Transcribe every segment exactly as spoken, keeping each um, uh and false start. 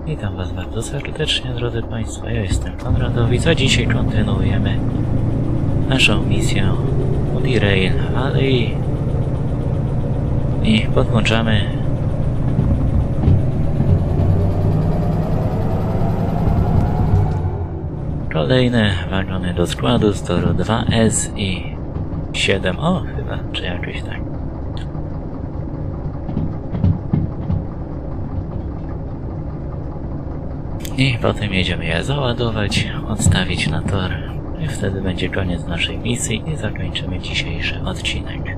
Witam Was bardzo serdecznie, drodzy Państwo. Ja jestem Konradowic, a dzisiaj kontynuujemy naszą misję Woody Rail Valley i podłączamy kolejne wagony do składu z toru dwa S i siedem. O, chyba, czy jakoś tak. I potem jedziemy je załadować, odstawić na tor i wtedy będzie koniec naszej misji i zakończymy dzisiejszy odcinek.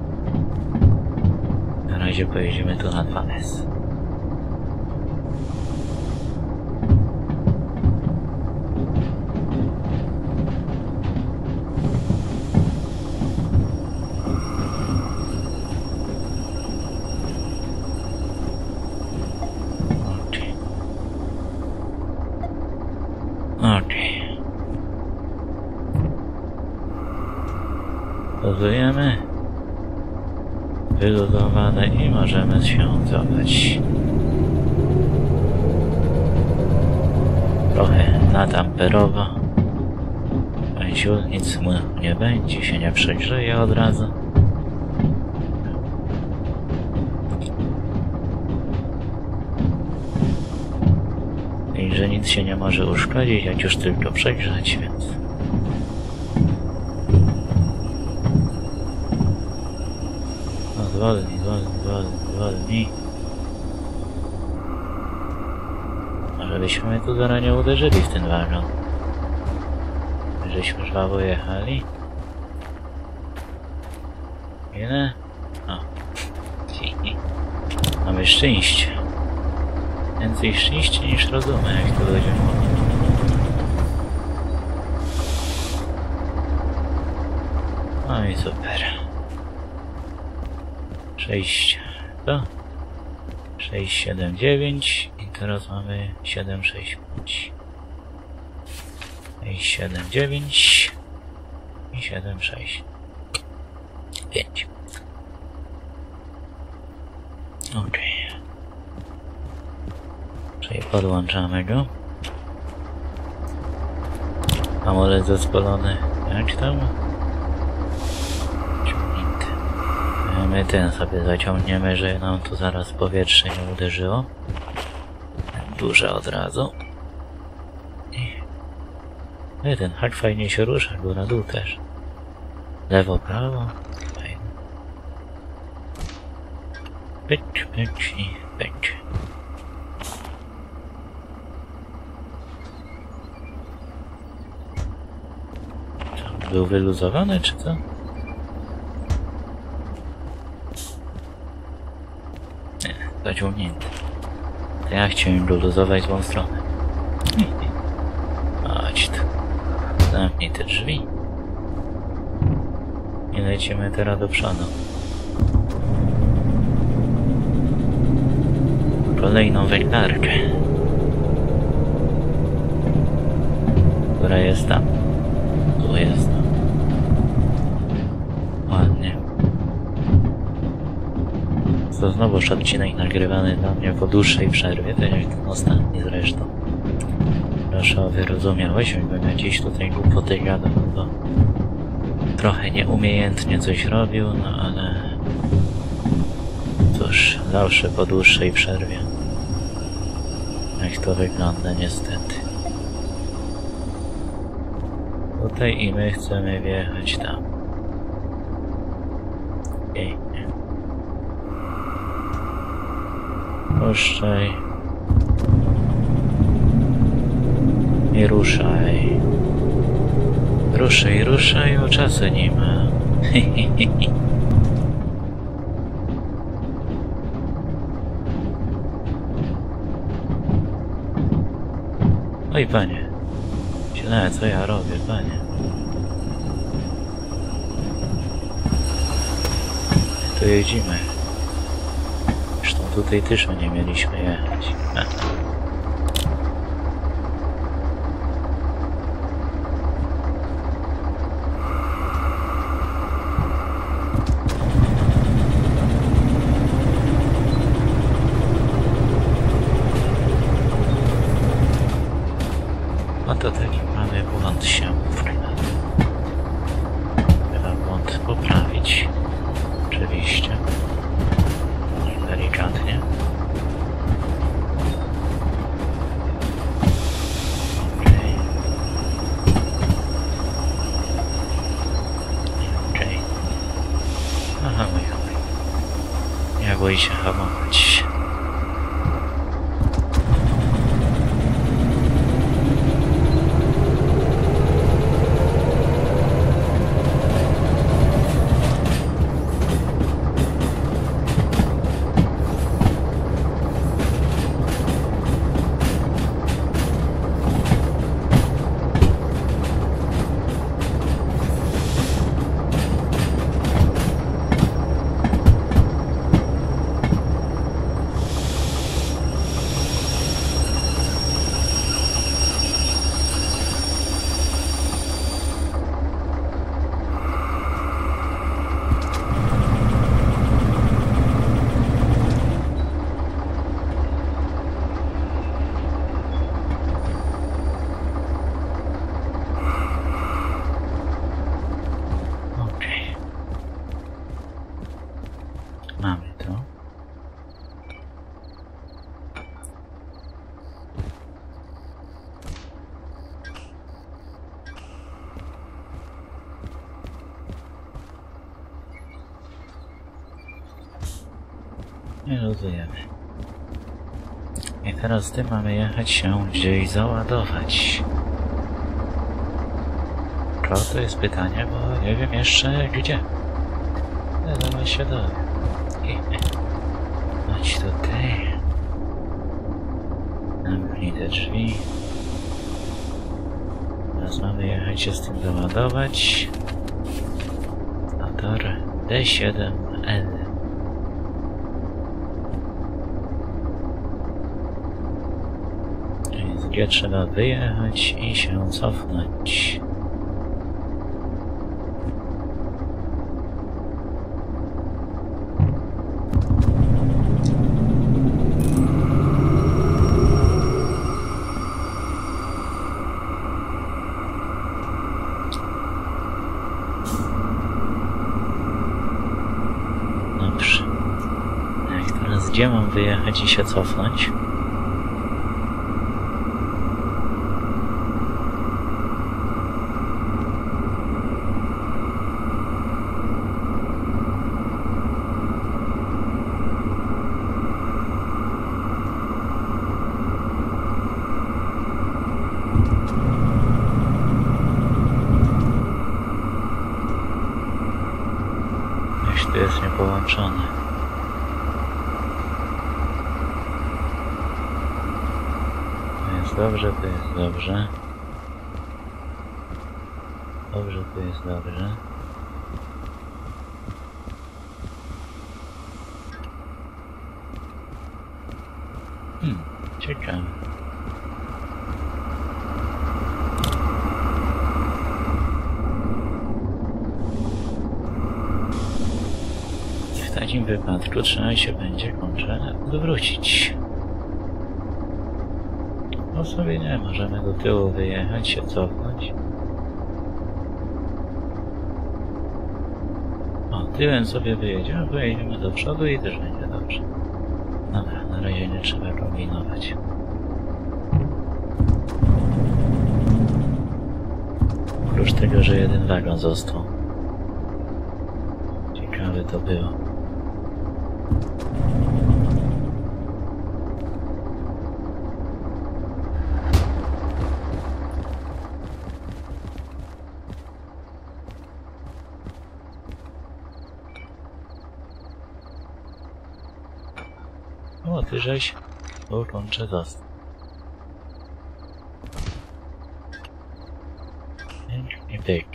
Na razie pojedziemy tu na dwa S. Okej. Pozujemy. Wyluzowane i możemy się cofać. Trochę natamperowo. Pęsiu, nic mu nie będzie, się nie przegrzeje od razu. I że nic się nie może uszkodzić, jak już tylko przegrzać, więc... No zwolnij, zwolnij, zwolnij, zwolnij. Może byśmy tu zaraz nie uderzyli w ten wagon. Żeśmy żwawo jechali. Ile? O. Mamy szczęście. Więcej szczęścia niż rozumu, jak to ludzie mówią. No i super. sześć, to? sześć, siedem, dziewięć i teraz mamy siedem, sześć, pięć. sześć, siedem, dziewięć i siedem, sześć, pięć. Okej. Okay. Czyli podłączamy go. Amulet zespolony. Jak tam? Ciągnięty. My ten sobie zaciągniemy, że nam tu zaraz powietrze nie uderzyło. Duże od razu. I ten hak fajnie się rusza, góra dół też. Lewo, prawo. Fajnie. Pyk, pyk i pyk. Był wyluzowany, czy co? Nie, zaciągnięty. To ja chciałem go luzować w tą stronę. Chodź tu. Zamknij te drzwi. I lecimy teraz do przodu. Kolejną węglarkę. Która jest tam. Tu jest. Ładnie. To znowu odcinek nagrywany dla mnie po dłuższej przerwie, tak jak ten ostatni zresztą. Proszę o wyrozumiałość, jakbym ja gdzieś tutaj głupoty gadał, bo trochę nieumiejętnie coś robił, no ale cóż, zawsze po dłuższej przerwie. Jak to wygląda niestety. Tutaj i my chcemy wjechać tam. Pięknie. Puszczaj. I ruszaj. Ruszaj, ruszaj, bo czasu nie ma. Oj, panie. Źle, co ja robię, panie? Tu jedziemy. Zresztą tutaj też nie mieliśmy jechać. to taki mamy błąd się wkradł. Trzeba błąd poprawić. Oczywiście. Delikatnie. Okej. Okej. Aha, mój chuj. Nie boi się hamować. Mamy to. Nie luzujemy. I teraz z tym mamy jechać się gdzieś załadować. To jest pytanie, bo nie wiem jeszcze gdzie. No, dawaj się do. Chodź tutaj. Zamknij te drzwi. Teraz mamy jechać się z tym załadować. Motor D siedem L. Więc gdzie trzeba wyjechać i się cofnąć. Gdzie mam wyjechać i się cofnąć? Coś tu jest niepołączone. Dobrze, to jest dobrze. Dobrze, to jest dobrze. Hmm, ciekawe. W takim wypadku trzeba się będzie kończę odwrócić. No sobie nie, możemy do tyłu wyjechać, się cofnąć. O, tyłem sobie wyjedziemy, pojedziemy do przodu i też będzie dobrze. Dobra, na razie nie trzeba kombinować. Oprócz tego, że jeden wagon został. Ciekawe to było. O, ty żeś ukończę został. I pyk.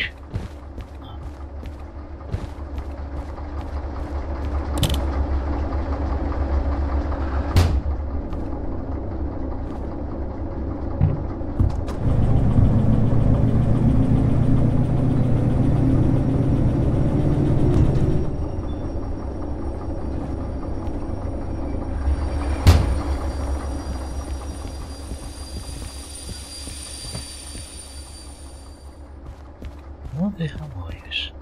ty hamujesz?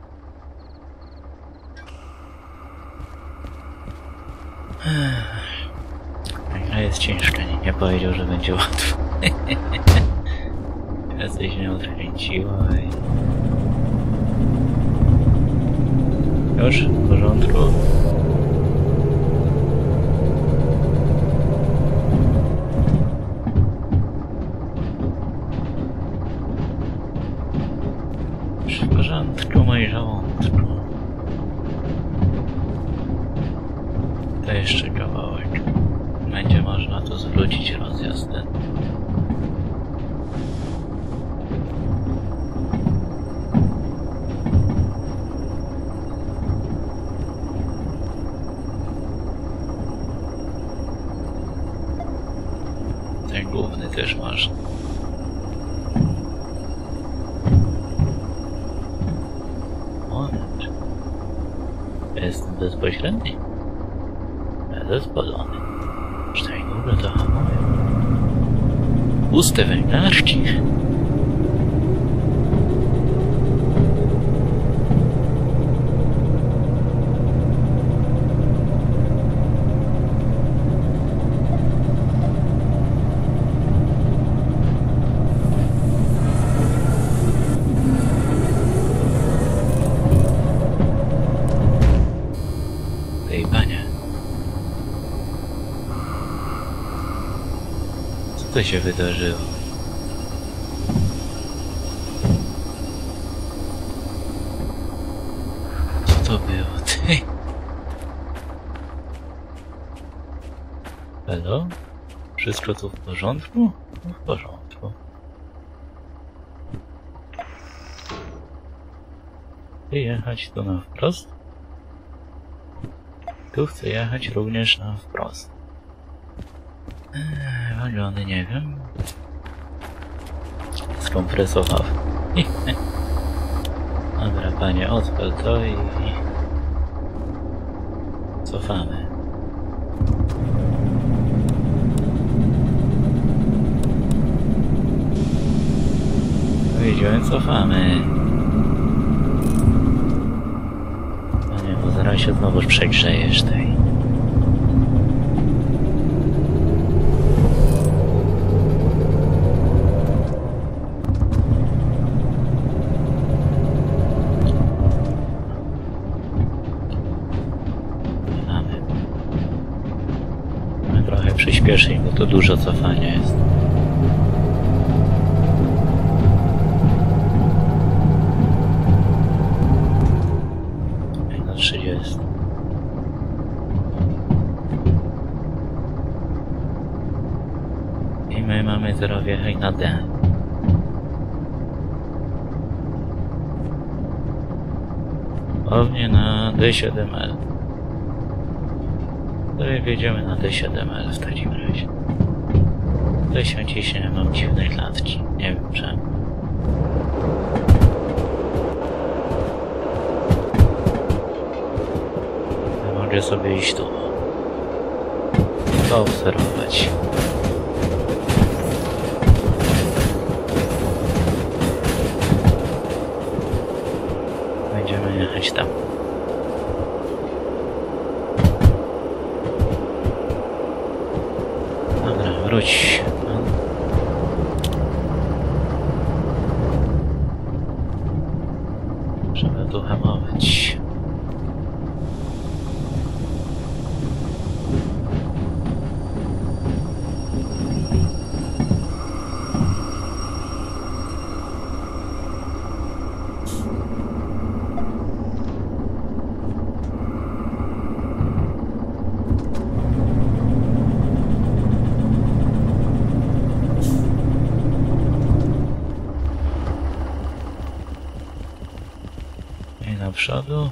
Gra jest ciężka, nie, nie powiedział, że będzie łatwo. Jesteś mnie odkręciła i... Już? W porządku? Już w porządku, mój żołądku. To jeszcze kawałek. Będzie można tu zwrócić rozjazd ten. Ten główny też masz. Moment. Jestem bezpośredni. Będę spalony. Czekaj, dobra, to hamuje. Puste węglarki. Ej, panie. Co się wydarzyło? Co to było, ty? Halo? Wszystko tu w porządku? No w porządku. Chcę jechać tu na wprost? Tu chcę jechać również na wprost. Eee, wagony nie wiem. Skompresował. Dobra, panie, odpal to i... cofamy. Powiedziałem, cofamy. Panie, bo zaraz się znowu przegrzejesz tej. Przyspieszyj, bo to dużo cofania jest. Na trzydzieści. I my mamy teraz wjechać na D. Pewnie na D siedem L. Tutaj wjedziemy na D siedem L w takim razie. Tutaj się ciśnie, mam dziwne klatki. Nie wiem czemu. Ja mogę sobie iść tu. To obserwować. Będziemy jechać tam. Wróć. Trzeba tu hamować. Do przodu.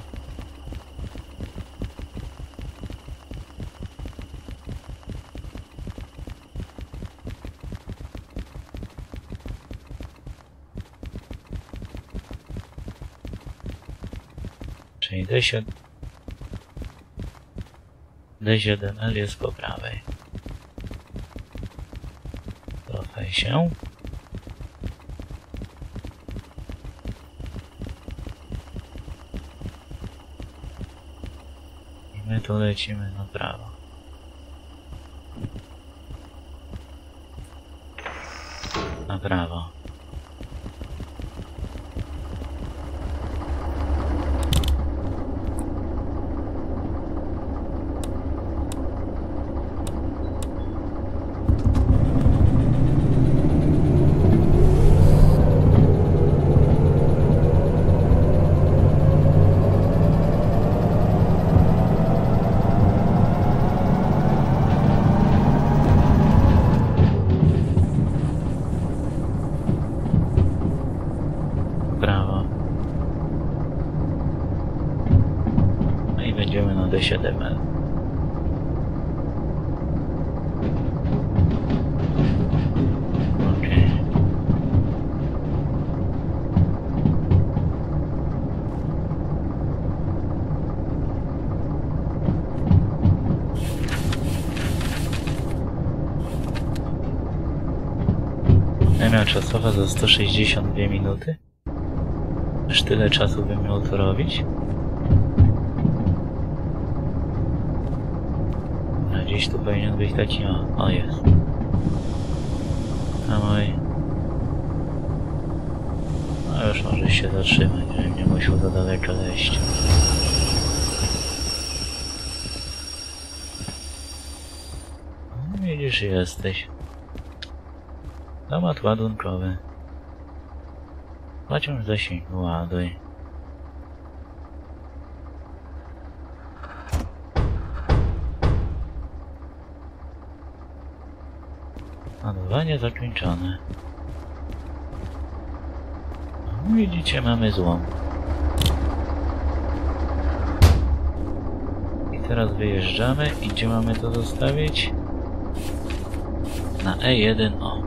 Czyli D siedem D siedem L jest po prawej. Cofaj się. to lecimy na prawo. Na prawo. D siedem L. Okej. Premia czasowa za sto sześćdziesiąt dwie minuty? Aż tyle czasu bym miał to robić? Gdzieś tu powinien być taki... O, o jest. A mój... No już możesz się zatrzymać, żebym nie musiał za daleko leść. No, widzisz, jesteś. Temat ładunkowy. Pociąg zasięgu, ładuj. Ładowanie zakończone. No, widzicie, mamy złom. I teraz wyjeżdżamy i gdzie mamy to zostawić? Na E jeden O.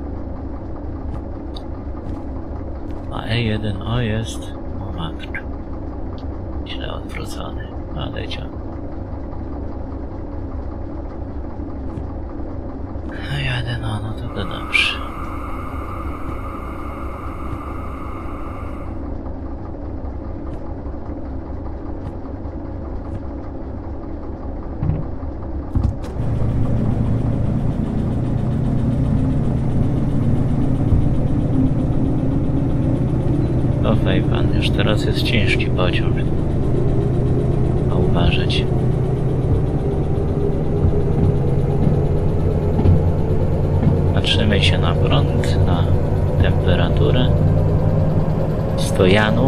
A E jeden O jest... O matko. Źle odwrócony. Ale ciągle. No jadę, no, no to to dobrze. Cofaj pan, już teraz jest ciężki pociąg. A uważać. Patrzymy się na prąd, na temperaturę stojanu.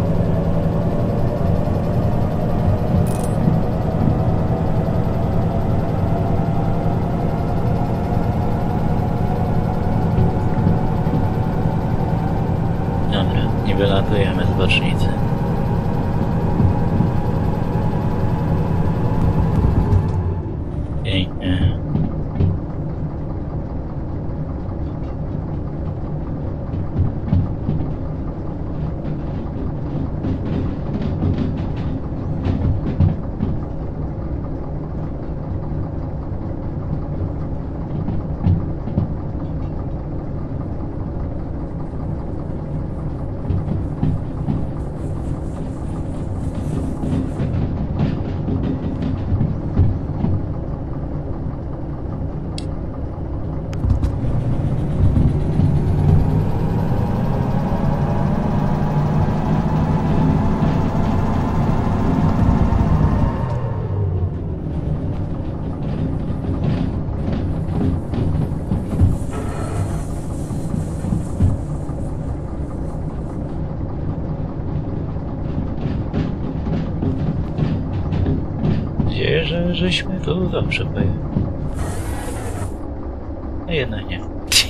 Dobra, nie wylatujemy z bocznicy. Pięknie. Że żeśmy tu dobrze pojechali. A jednak nie.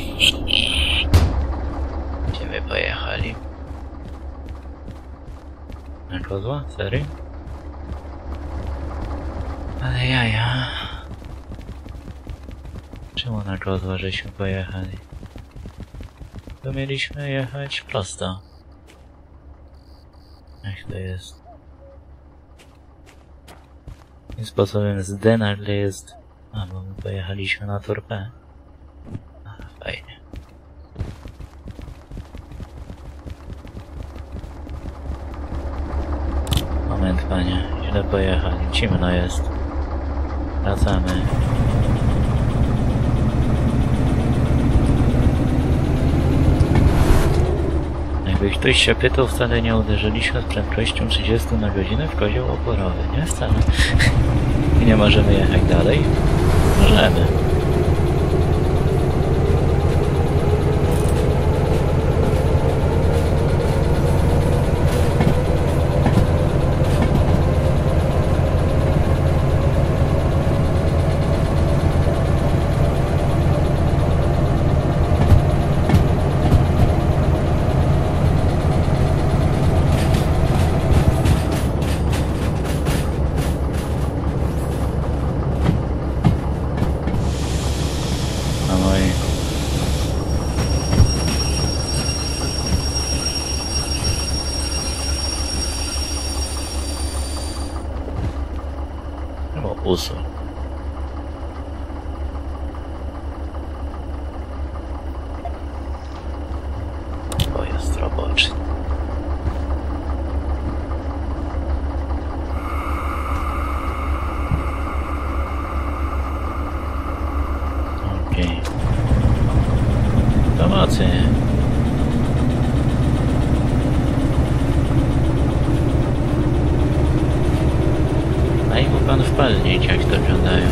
Gdzie my pojechali? Na kozła? Serio? Ale jaja. Czemu na kozła żeśmy pojechali? To mieliśmy jechać prosto. Jak to jest? Tym sposobem z D nagle jest... A, bo my pojechaliśmy na tor P. A, fajnie. Moment, panie. Źle pojechali. Ciemno jest. Wracamy. Jakby ktoś się pytał, wcale nie uderzyliśmy z prędkością trzydzieści na godzinę w kozioł oporowy, nie? Wcale. I nie możemy jechać dalej? Możemy. Usuń. Pojazd roboczy. Okej. Pomocy. A i mu pan wpadnie, jak to wyglądają.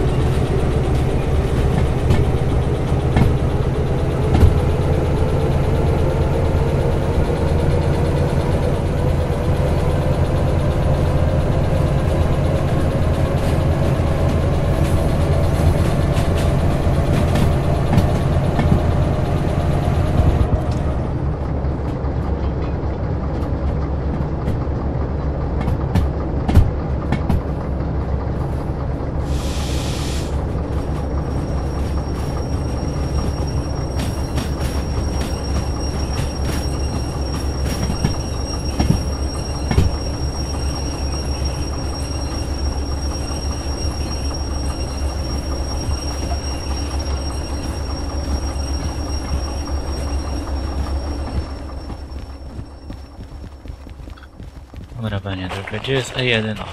Dobra, panie, tylko gdzie jest E jeden? O.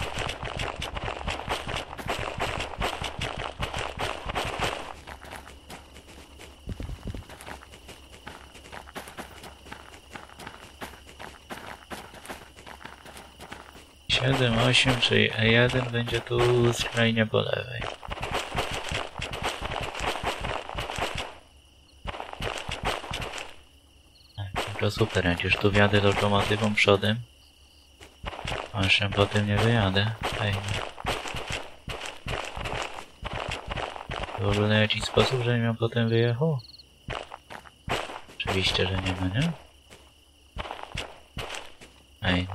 siedem, osiem, czyli E jeden będzie tu skrajnie po lewej. To super, jak już tu wjadę lokomotywą przodem. A jeszcze potem nie wyjadę. Fajnie. W ogóle jakiś sposób, żebym ją potem wyjechał? Oczywiście, że nie ma, nie? Fajnie.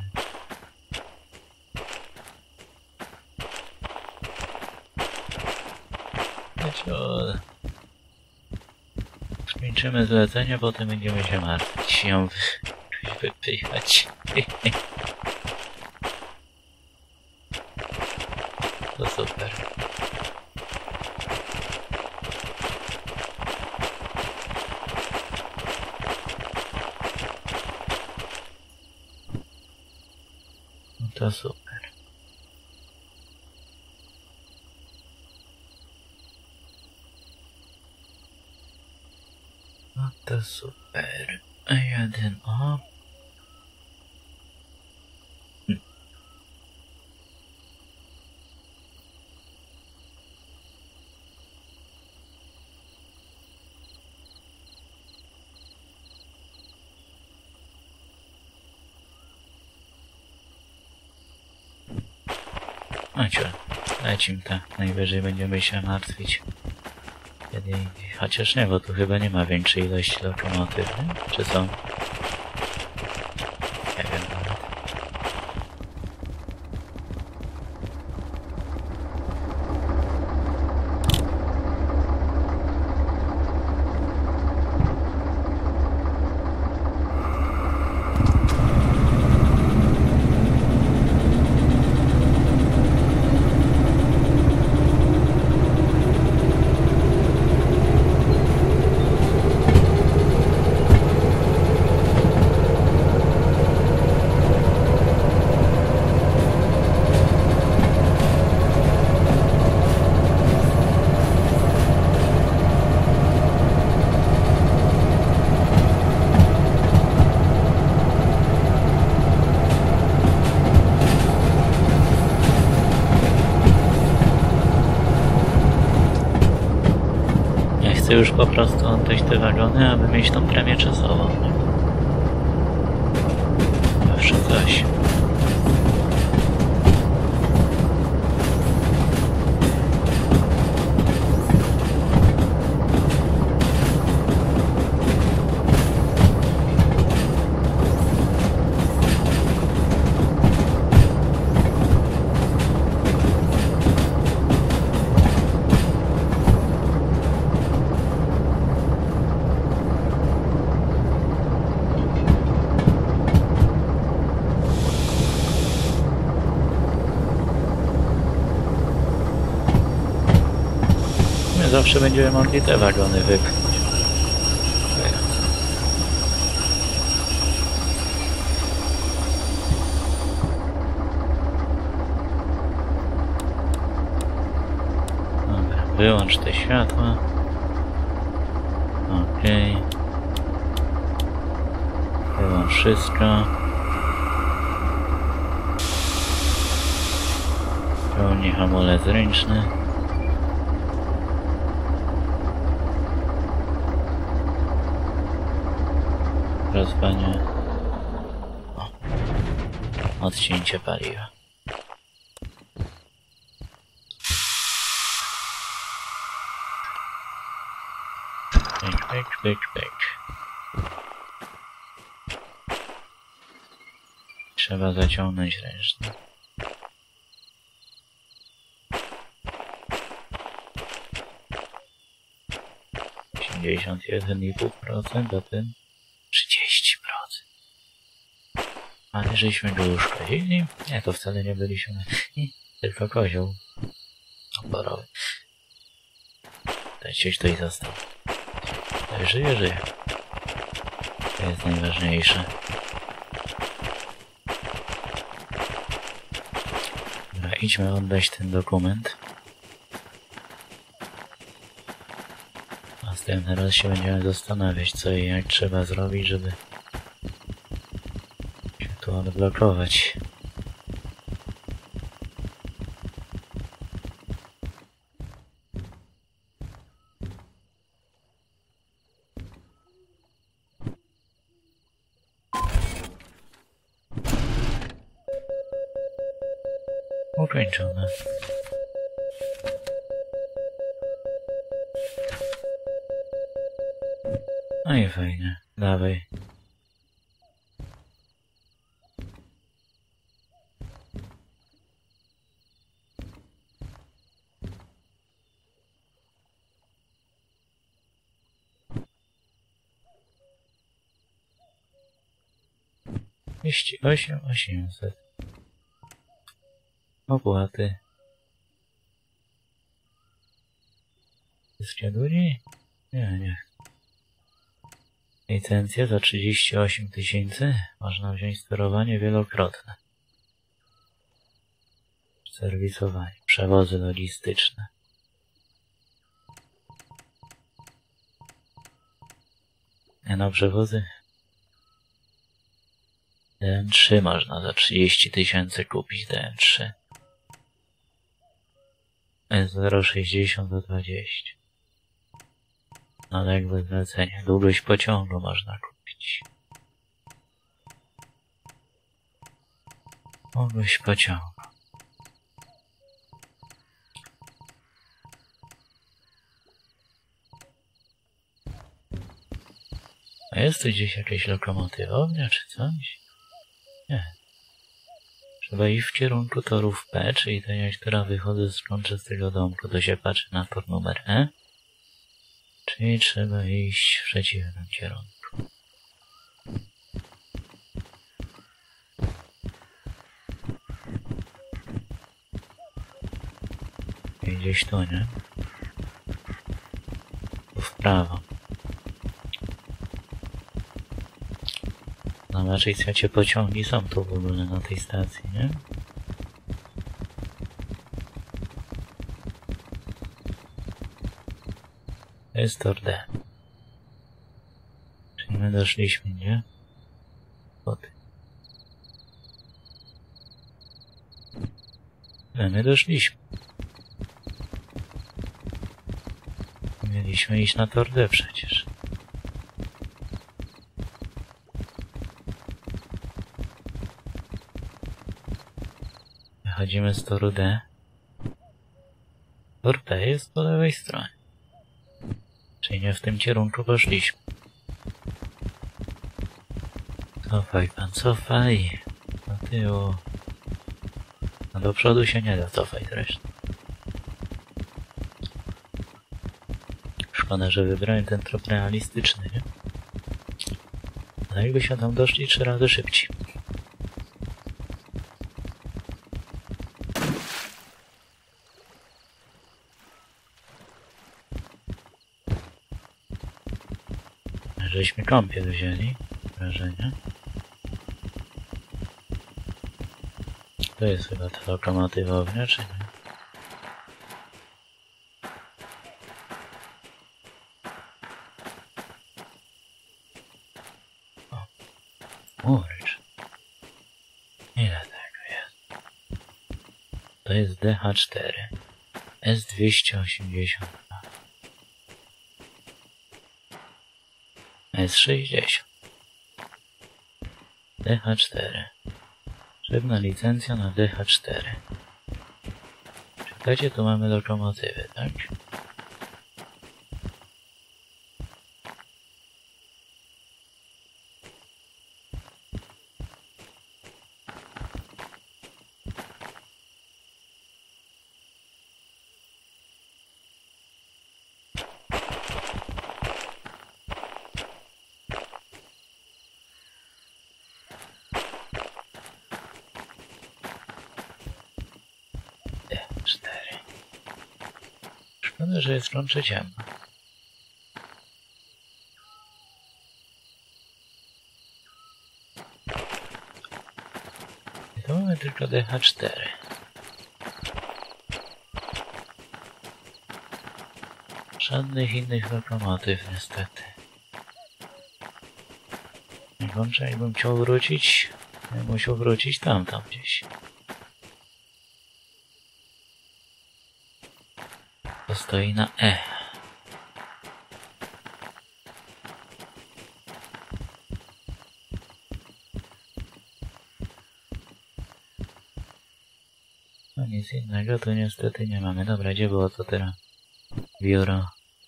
Ciole. Skończymy zlecenie, potem będziemy się martwić ją wypychać. To super. No to super. No to super. A jeden o. Hm. No cię, lecim tak, najwyżej będziemy się martwić. Kiedy indziej. Chociaż nie, bo tu chyba nie ma większej ilości lokomotyw, nie? Czy są? Nie wiem nawet. chcę już po prostu oddać te wagony, aby mieć tą premię czasową. Zawsze coś. Zawsze będziemy mogli te wagony wypchnąć. Dobra, wyłącz te światła. Okej. Okay. Wyłącz wszystko. Pełni hamulec ręczny. Rozpanie. O. Odcięcie paliwa. Pyk, pyk, pyk, pyk. Trzeba zaciągnąć ręczny. osiemdziesiąt jeden i pół procent, a ten trzydzieści procent. Ale żeśmy go uszkodzili? Nie, to wcale nie byliśmy. Tylko kozioł oporowy. Dajcie ktoś został. Ale żyje, żyje. To jest najważniejsze. Dobra, idźmy oddać ten dokument. Następny raz się będziemy zastanawiać, co i jak trzeba zrobić, żeby się tu odblokować. Ukończone. No i fajnie, dawaj. dwieście osiem tysięcy osiemset. Opłaty. Wszystkie długi? Nie, nie. Licencja za trzydzieści osiem tysięcy. Można wziąć sterowanie wielokrotne. Serwisowanie. Przewozy logistyczne. Nie no, przewozy. D N trzy można za trzydzieści tysięcy kupić. D N trzy. S zero sześćdziesiąt za dwadzieścia. Naległe zlecenie. Długość pociągu można kupić. Długość pociągu. A jest tu gdzieś jakaś lokomotywownia czy coś? Nie. Trzeba iść w kierunku torów P, czyli to jak teraz wychodzę z kończystego domku, to się patrzy na tor numer E. Czyli trzeba iść w przeciwnym kierunku. I gdzieś tu, nie? Tu w prawo. No raczej trzecie pociągi są tu w ogóle na tej stacji, nie? To jest tor D. Czyli my doszliśmy, nie? Po ty. My doszliśmy. Mieliśmy iść na tor D przecież. Wychodzimy z toru D. Tor P jest po lewej stronie. Czyli nie w tym kierunku poszliśmy. Cofaj pan, cofaj. Do tyłu. No do przodu się nie da cofać zresztą. Szkoda, że wybrałem ten trop realistyczny, nie? Ale jakbyśmy tam doszli trzy razy szybciej. Żeśmy kąpiel wzięli, wrażenie. To jest chyba ta lokomotywownia, czy nie? O, urcz. Ile tego jest? To jest D H cztery. S dwieście osiemdziesiąt dwa. S sześćdziesiąt. D H cztery. Szybna licencja na D H cztery. Czekajcie, tu mamy lokomotywy, tak? cztery. Szkoda, że jest łącze ciemno. I to mamy tylko D H cztery. Żadnych innych lokomotyw niestety. Jak łącze, jakbym chciał wrócić, ja musiał wrócić tam, tam gdzieś. To stoi na E. No nic innego tu niestety nie mamy. Dobra, gdzie było to teraz? Biuro.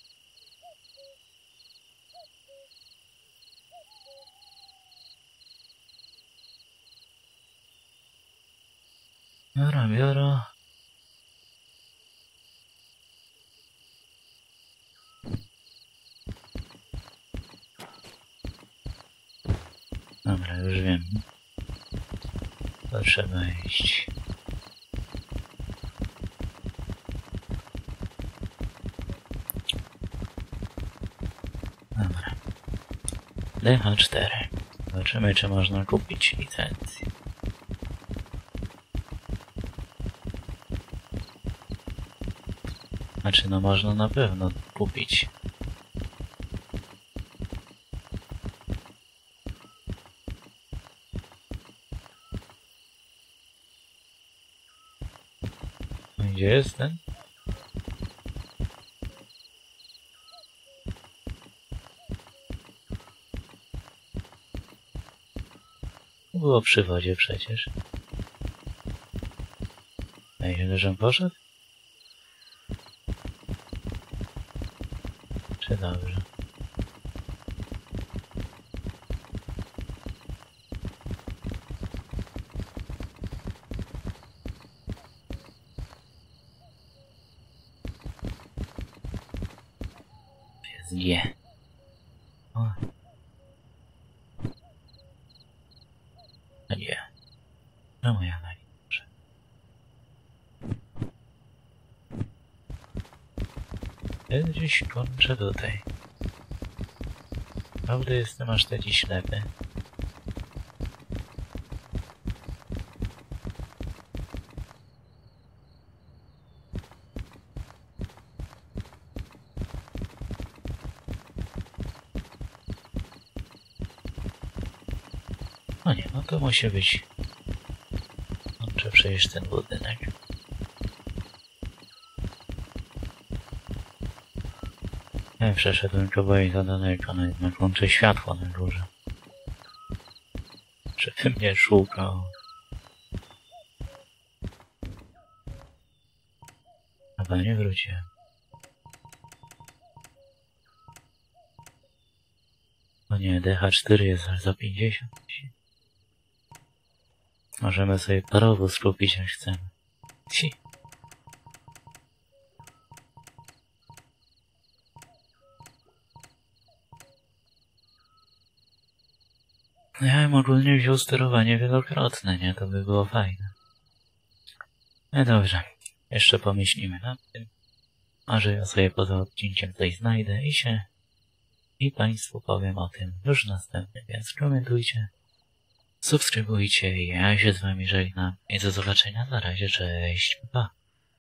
Biuro, biuro. Dobra, już wiem. To trzeba iść. Dobra. D H cztery. Zobaczymy, czy można kupić licencję. Znaczy, no można na pewno kupić. Gdzie jest ten? Było przy wodzie przecież. A ile żem poszedł? Czy dobrze? G. O. A nie. No moja najlepsza. Ja gdzieś kończę tutaj. Prawda jestem aż taki ślepy. No nie, no to musi być. Muszę przejść ten budynek. Ja przeszedłem kawałek za daleko, nawet na kącie światła na górze. Żeby mnie szukał. Chyba nie wróciłem. O nie, D H cztery jest aż za pięćdziesiąt. Możemy sobie parowóz kupić jak chcemy. Ci. No ja bym ogólnie wziął sterowanie wielokrotne, nie? To by było fajne. No dobrze. Jeszcze pomyślimy nad tym. Może ja sobie poza odcinkiem coś znajdę i się... I Państwu powiem o tym już następnym, więc komentujcie, subskrybujcie i ja się z Wami żegnam i do zobaczenia, na razie, cześć, pa!